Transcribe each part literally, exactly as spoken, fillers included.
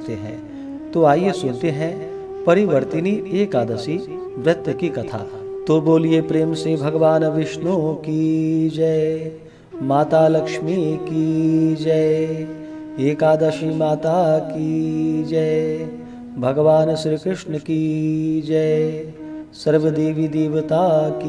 सकते हैं। तो आइए सुनते हैं परिवर्तिनी एकादशी व्रत की कथा। तो बोलिए प्रेम से भगवान विष्णु की जय, माता लक्ष्मी की जय, एकादशी माता की जय, भगवान श्री कृष्ण की जय, सर्वदेवी देवता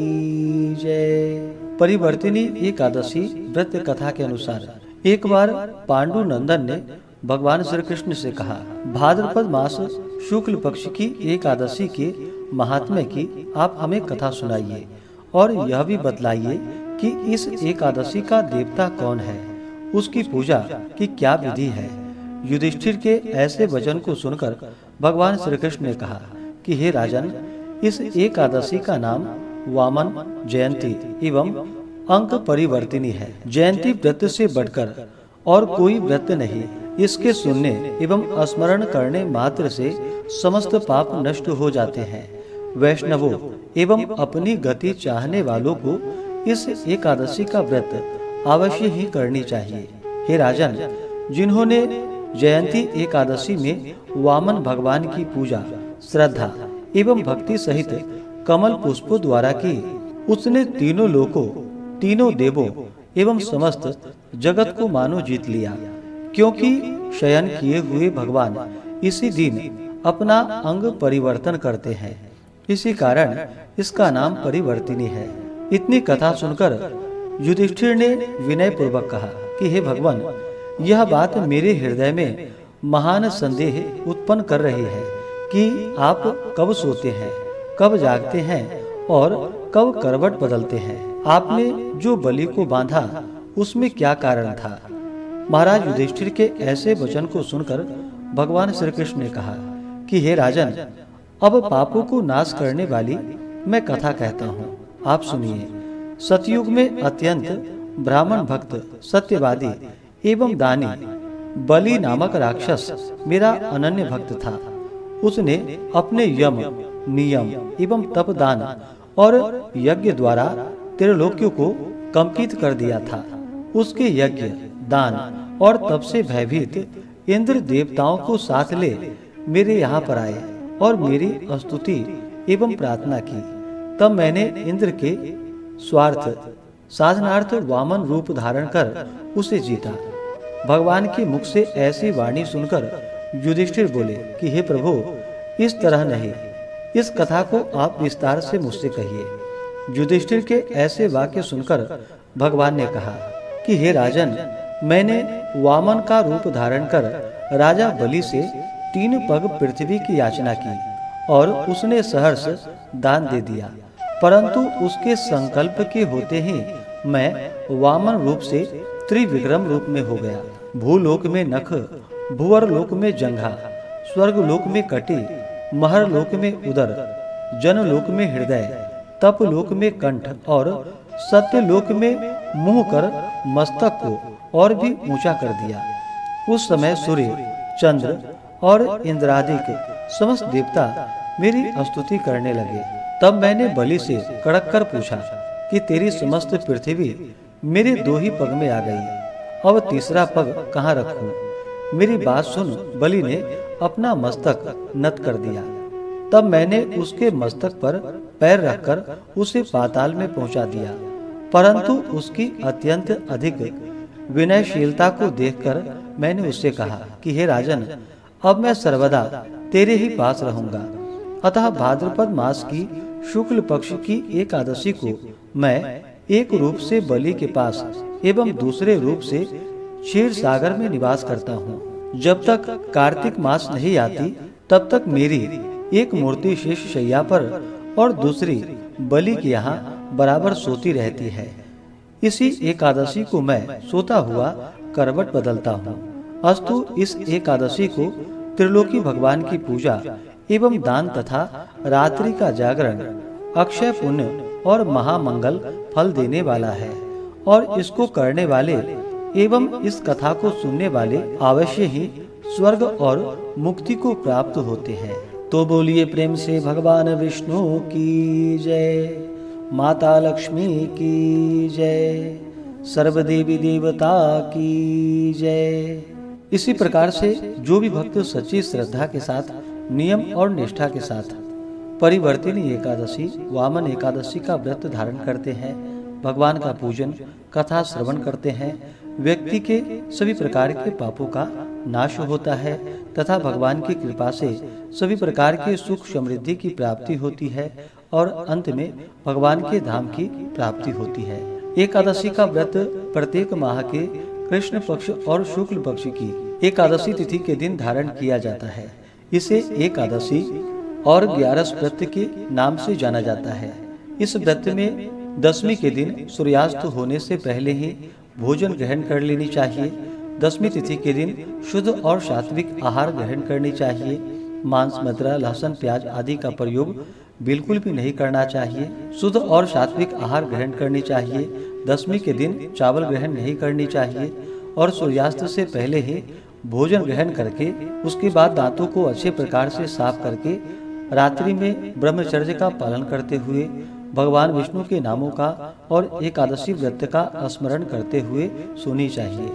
की जय। परिवर्तिनी एकादशी व्रत कथा के अनुसार एक बार पांडु नंदन ने भगवान श्री कृष्ण से कहा, भाद्रपद मास शुक्ल पक्ष की एकादशी के महात्म्य की आप हमें कथा सुनाइए और यह भी बतलाइए कि इस एकादशी का देवता कौन है, उसकी पूजा की क्या विधि है। युधिष्ठिर के ऐसे वचन को सुनकर भगवान श्री कृष्ण ने कहा कि हे राजन, इस एकादशी का नाम वामन जयंती एवं अंक परिवर्तिनी है। जयंती व्रत से बढ़कर और कोई व्रत नहीं। इसके सुनने एवं स्मरण करने मात्र से समस्त पाप नष्ट हो जाते हैं। वैष्णवों एवं अपनी गति चाहने वालों को इस एकादशी का व्रत अवश्य ही करनी चाहिए। हे राजन, जिन्होंने जयंती एकादशी में वामन भगवान की पूजा श्रद्धा एवं भक्ति सहित कमल पुष्पों द्वारा की, उसने तीनों लोकों, तीनों देवों एवं समस्त जगत को मानो जीत लिया, क्योंकि शयन किए हुए भगवान इसी दिन अपना अंग परिवर्तन करते हैं। इसी कारण इसका नाम परिवर्तिनी है। इतनी कथा सुनकर युधिष्ठिर ने विनय पूर्वक कहा कि हे भगवान, यह बात मेरे हृदय में महान संदेह उत्पन्न कर रही है कि आप कब सोते हैं, कब जागते हैं और कब करवट बदलते हैं। आपने जो बलि को बांधा उसमें क्या कारण था। महाराज युधिष्ठिर के ऐसे वचन को सुनकर भगवान श्री कृष्ण ने कहा कि हे राजन, अब पापों को नाश करने वाली मैं कथा कहता हूँ, आप सुनिए। सतयुग में अत्यंत ब्राह्मण भक्त, सत्यवादी एवं दानी बलि नामक राक्षस मेरा अनन्य भक्त था। उसने अपने यम, नियम एवं तपदान और यज्ञ द्वारा त्रिलोकियों को कंपित कर दिया था। उसके यज्ञ, दान और तप से भयभीत इंद्र देवताओं को साथ ले मेरे यहाँ पर आए और मेरी स्तुति एवं प्रार्थना की। तब मैंने इंद्र के स्वार्थ साधनार्थ वामन रूप धारण कर उसे जीता। भगवान के मुख से ऐसी वाणी सुनकर युधिष्ठिर बोले कि हे प्रभु, इस तरह नहीं, इस कथा को आप विस्तार से मुझसे कहिए। युधिष्ठिर के ऐसे वाक्य सुनकर भगवान ने कहा कि हे राजन, मैंने वामन का रूप धारण कर राजा बलि से तीन पग पृथ्वी की याचना की और उसने सहर्ष दान दे दिया। परंतु उसके संकल्प के होते ही मैं वामन रूप से त्रिविक्रम रूप में हो गया। भूलोक में नख, भुवर लोक में जंघा, स्वर्ग लोक में कटी, महर लोक में उदर, जन लोक में हृदय, तप लोक में कंठ और सत्य लोक में मुंह कर मस्तक को और भी ऊंचा कर दिया। उस समय सूर्य, चंद्र और इंद्रादिक समस्त देवता मेरी स्तुति करने लगे। तब मैंने बलि से कड़क कर पूछा कि तेरी समस्त पृथ्वी मेरे दो ही पग में आ गई, अब तीसरा पग कहाँ रखूं? मेरी बात सुन बलि ने अपना मस्तक नत कर दिया। तब मैंने उसके मस्तक पर पैर रखकर उसे पाताल में पहुंचा दिया। परंतु उसकी अत्यंत अधिक विनयशीलता को देखकर मैंने उससे कहा कि हे राजन, अब मैं सर्वदा तेरे ही पास रहूंगा। अतः भाद्रपद मास की शुक्ल पक्ष की एकादशी को मैं एक रूप से बलि के पास एवं दूसरे रूप से क्षीर सागर में निवास करता हूँ। जब तक कार्तिक मास नहीं आती तब तक मेरी एक मूर्ति शेष शैया पर और दूसरी बलि के यहाँ बराबर सोती रहती है। इसी एकादशी को मैं सोता हुआ करवट बदलता हूँ। अस्तु इस एकादशी को त्रिलोकी भगवान की पूजा एवं दान तथा रात्रि का जागरण अक्षय पुण्य और महामंगल फल देने वाला है, और इसको करने वाले एवं इस कथा को सुनने वाले अवश्य ही स्वर्ग और मुक्ति को प्राप्त होते हैं। तो बोलिए प्रेम से भगवान विष्णु की जय, माता लक्ष्मी की जय, सर्वदेवी देवता की जय। इसी प्रकार से जो भी भक्त सच्ची श्रद्धा के साथ, नियम और निष्ठा के साथ परिवर्तिनी एकादशी, वामन एकादशी का व्रत धारण करते हैं, भगवान का पूजन, कथा श्रवण करते हैं, व्यक्ति के सभी प्रकार के पापों का नाश होता है तथा भगवान की कृपा से सभी प्रकार के सुख समृद्धि की प्राप्ति होती है और अंत में भगवान के धाम की प्राप्ति होती है। एकादशी का व्रत प्रत्येक माह के कृष्ण पक्ष और शुक्ल पक्ष की एकादशी तिथि के दिन धारण किया जाता है। इसे एकादशी और ग्यारस व्रत के नाम से जाना जाता है। इस व्रत में दसवीं के दिन सूर्यास्त होने से पहले ही भोजन ग्रहण कर लेनी चाहिए। दसवीं तिथि के दिन शुद्ध और सात्विक आहार ग्रहण करनी चाहिए। मांस, मदिरा, लहसुन, प्याज आदि का प्रयोग बिल्कुल भी नहीं करना चाहिए। शुद्ध और सात्विक आहार ग्रहण करनी चाहिए। दसवीं के दिन चावल ग्रहण नहीं करनी चाहिए और सूर्यास्त से पहले ही भोजन ग्रहण करके उसके बाद दांतों को अच्छे प्रकार से साफ करके रात्रि में ब्रह्मचर्य का पालन करते हुए भगवान विष्णु के नामों का और एकादशी व्रत का स्मरण करते हुए सोनी चाहिए।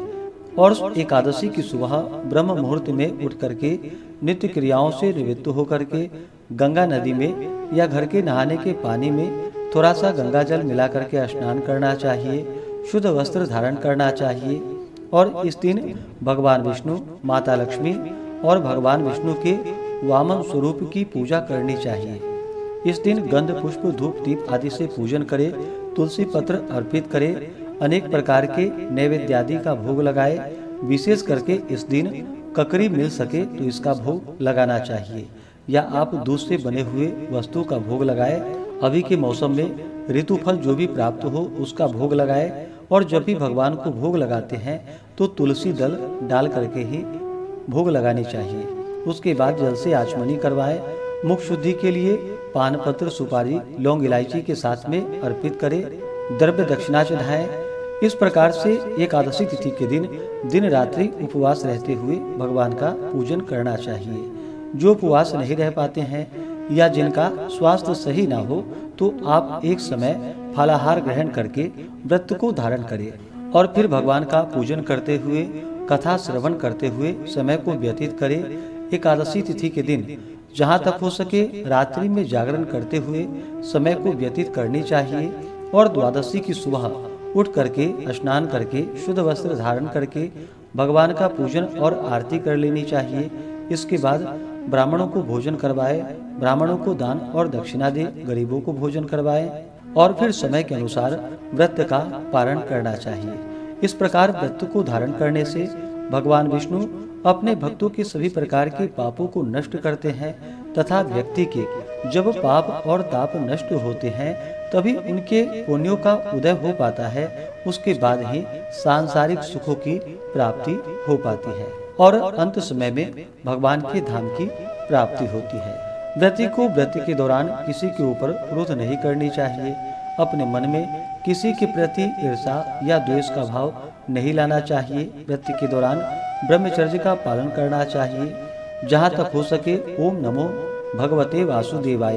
और एकादशी की सुबह ब्रह्म मुहूर्त में उठ करके नित्य क्रियाओं से निवृत्त होकर के गंगा नदी में या घर के नहाने के पानी में थोड़ा सा गंगा जल मिला करके स्नान करना चाहिए। शुद्ध वस्त्र धारण करना चाहिए और इस दिन भगवान विष्णु, माता लक्ष्मी और भगवान विष्णु के वामन स्वरूप की पूजा करनी चाहिए। इस दिन गंध, पुष्प, धूप, दीप आदि से पूजन करे, तुलसी पत्र अर्पित करे, अनेक प्रकार के नैवेद्य आदि का भोग लगाए। विशेष करके इस दिन ककड़ी मिल सके तो इसका भोग लगाना चाहिए या आप दूध से बने हुए वस्तु का भोग लगाए। अभी के मौसम में ऋतु फल जो भी प्राप्त हो उसका भोग लगाए और जब भी भगवान को भोग लगाते हैं तो तुलसी दल डाल करके ही भोग लगानी चाहिए। उसके बाद जल से आचमनी करवाएं। मुख शुद्धि के लिए पान पत्र, सुपारी, लौंग, इलायची के साथ में अर्पित करें। द्रव्य दक्षिणा चढ़ाएं। इस प्रकार से एकादशी तिथि के दिन दिन रात्रि उपवास रहते हुए भगवान का पूजन करना चाहिए। जो उपवास नहीं रह पाते हैं या जिनका स्वास्थ्य सही ना हो तो आप एक समय फलाहार ग्रहण करके व्रत को धारण करें और फिर भगवान का पूजन करते हुए, कथा श्रवण करते हुए समय को व्यतीत करें। एकादशी तिथि के दिन जहाँ तक हो सके रात्रि में जागरण करते हुए समय को व्यतीत करनी चाहिए और द्वादशी की सुबह उठ करके स्नान करके शुद्ध वस्त्र धारण करके भगवान का पूजन और आरती कर लेनी चाहिए। इसके बाद ब्राह्मणों को भोजन करवाए, ब्राह्मणों को दान और दक्षिणा दे, गरीबों को भोजन करवाए और फिर समय के अनुसार व्रत का पारण करना चाहिए। इस प्रकार व्रत को धारण करने से भगवान विष्णु अपने भक्तों के सभी प्रकार के पापों को नष्ट करते हैं तथा व्यक्ति के जब पाप और ताप नष्ट होते हैं तभी उनके पुण्यों का उदय हो पाता है। उसके बाद ही सांसारिक सुखों की प्राप्ति हो पाती है और अंत समय में भगवान के धाम की प्राप्ति होती है। व्रती को व्रत के दौरान किसी के ऊपर क्रोध नहीं करनी चाहिए। अपने मन में किसी के प्रति ईर्षा या द्वेष का भाव नहीं लाना चाहिए। व्रत के दौरान ब्रह्मचर्य का पालन करना चाहिए। जहाँ तक हो सके ओम नमो भगवते वासुदेवाय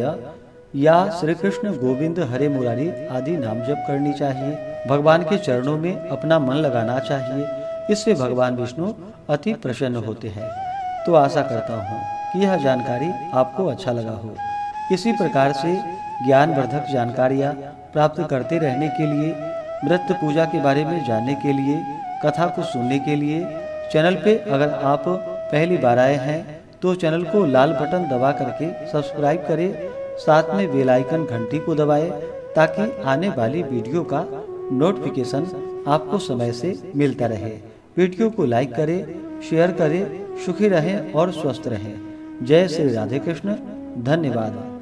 या श्री कृष्ण गोविंद हरे मुरारी आदि नाम जप करनी चाहिए। भगवान के चरणों में अपना मन लगाना चाहिए। इससे भगवान विष्णु अति प्रसन्न होते हैं। तो आशा करता हूँ कि यह जानकारी आपको अच्छा लगा हो। इसी प्रकार से ज्ञानवर्धक जानकारियाँ प्राप्त करते रहने के लिए, व्रत पूजा के बारे में जानने के लिए, कथा को सुनने के लिए चैनल पे अगर आप पहली बार आए हैं तो चैनल को लाल बटन दबा करके सब्सक्राइब करें। साथ में बेल आइकन घंटी को दबाएं ताकि आने वाली वीडियो का नोटिफिकेशन आपको समय से मिलता रहे। वीडियो को लाइक करें, शेयर करें। सुखी रहें और स्वस्थ रहें। जय श्री राधे कृष्ण। धन्यवाद।